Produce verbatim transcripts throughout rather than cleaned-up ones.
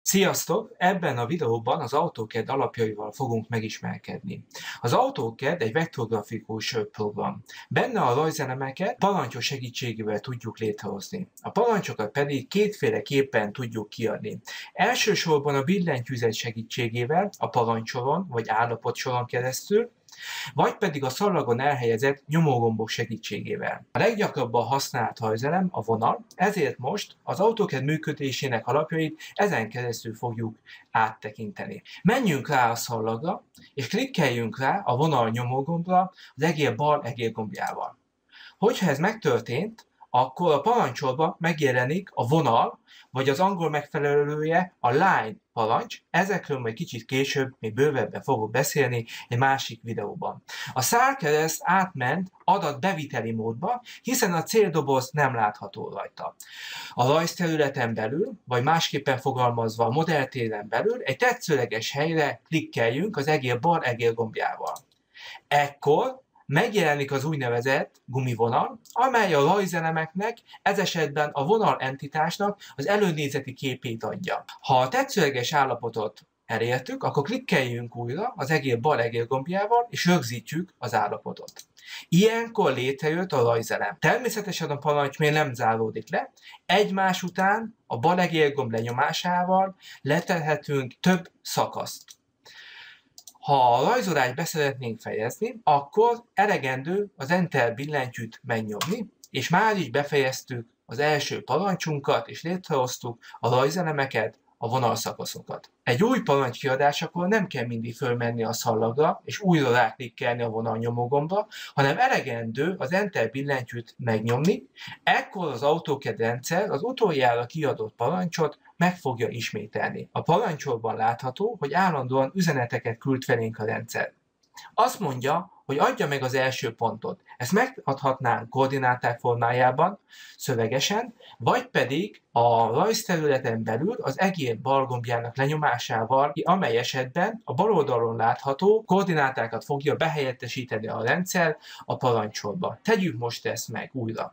Sziasztok! Ebben a videóban az AutoCAD alapjaival fogunk megismerkedni. Az AutoCAD egy vektorgrafikus program. Benne a rajzelemeket parancsok segítségével tudjuk létrehozni. A parancsokat pedig kétféleképpen tudjuk kiadni. Elsősorban a billentyűzet segítségével, a parancsoron vagy állapotsoron keresztül, vagy pedig a szalagon elhelyezett nyomógombok segítségével. A leggyakrabban használt rajzelem a vonal, ezért most az AutoCAD működésének alapjait ezen keresztül fogjuk áttekinteni. Menjünk rá a szalagra, és klikkeljünk rá a vonal nyomógombra az egér bal egérgombjával. Hogyha ez megtörtént, akkor a parancsolba megjelenik a vonal, vagy az angol megfelelője a line parancs. Ezekről majd kicsit később még bővebben fogok beszélni egy másik videóban. A szárkereszt átment adatbeviteli módba, hiszen a céldoboz nem látható rajta. A rajzterületen belül, vagy másképpen fogalmazva a modelltéren belül egy tetszőleges helyre klikkeljünk az egér bal egérgombjával. Ekkor megjelenik az úgynevezett gumivonal, amely a rajzelemeknek, ez esetben a vonal entitásnak az előnézeti képét adja. Ha a tetszőleges állapotot elértük, akkor klikkeljünk újra az egér bal egérgombjával, és rögzítjük az állapotot. Ilyenkor létrejött a rajzelem. Természetesen a parancs még nem záródik le, egymás után a bal egérgomb lenyomásával letelhetünk több szakaszt. Ha a rajzolást be szeretnénk fejezni, akkor elegendő az Enter billentyűt megnyomni, és már is befejeztük az első parancsunkat, és létrehoztuk a rajzelemeket, a vonalszakaszokat. Egy új parancs kiadásakor nem kell mindig fölmenni a szalagra, és újra ráklikkelni a vonal nyomógombra, hanem elegendő az Enter billentyűt megnyomni, ekkor az AutoCAD rendszer az utoljára kiadott parancsot meg fogja ismételni. A parancsolban látható, hogy állandóan üzeneteket küld felénk a rendszer. Azt mondja, hogy adja meg az első pontot. Ezt megadhatnánk koordináták formájában, szövegesen, vagy pedig a rajzterületen belül az egér bal gombjának lenyomásával, amely esetben a bal oldalon látható koordinátákat fogja behelyettesíteni a rendszer a parancsolba. Tegyük most ezt meg újra.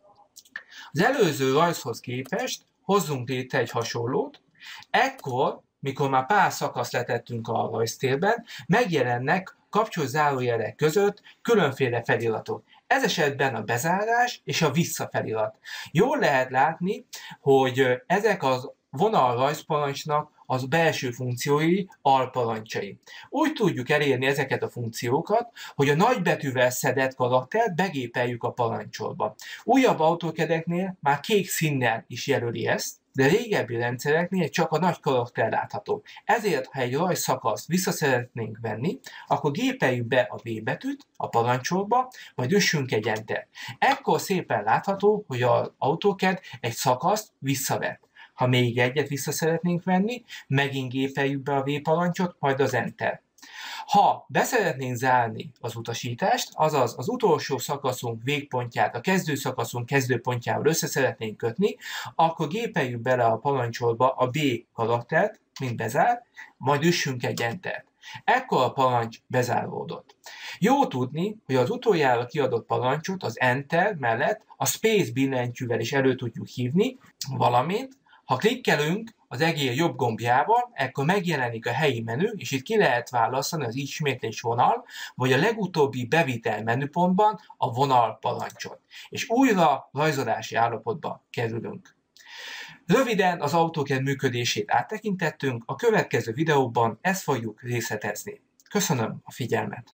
Az előző rajzhoz képest hozzunk létre egy hasonlót, ekkor, mikor már pár szakaszt letettünk a rajztérben, megjelennek kapcsoló zárójelek között különféle feliratok. Ez esetben a bezárás és a visszafelirat. Jól lehet látni, hogy ezek az vonal rajzparancsnak az belső funkciói, alparancsai. Úgy tudjuk elérni ezeket a funkciókat, hogy a nagybetűvel szedett karaktert begépeljük a parancsolba. Újabb AutoCAD-eknél már kék színnel is jelöli ezt, de régebbi rendszereknél csak a nagy karakter látható. Ezért, ha egy rajzszakaszt vissza szeretnénk venni, akkor gépeljük be a V betűt a parancsolba, majd üssünk egy Enter. Ekkor szépen látható, hogy az AutoCAD egy szakaszt visszavett. Ha még egyet vissza szeretnénk venni, megint gépeljük be a V parancsot, majd az Enter. Ha beszeretnénk zárni az utasítást, azaz az utolsó szakaszunk végpontját a kezdőszakaszunk kezdőpontjával össze szeretnénk kötni, akkor gépeljük bele a parancsolba a B karaktert, mint bezár, majd üssünk egy Entert. Ekkor a parancs bezáródott. Jó tudni, hogy az utoljára kiadott parancsot az Enter mellett a Space billentyűvel is elő tudjuk hívni, valamint ha klikkelünk az egér jobb gombjával, akkor megjelenik a helyi menü, és itt ki lehet választani az ismétlés vonal, vagy a legutóbbi bevitel menüpontban a vonal parancsot. És újra rajzolási állapotba kerülünk. Röviden az AutoCAD működését áttekintettünk, a következő videóban ezt fogjuk részletezni. Köszönöm a figyelmet!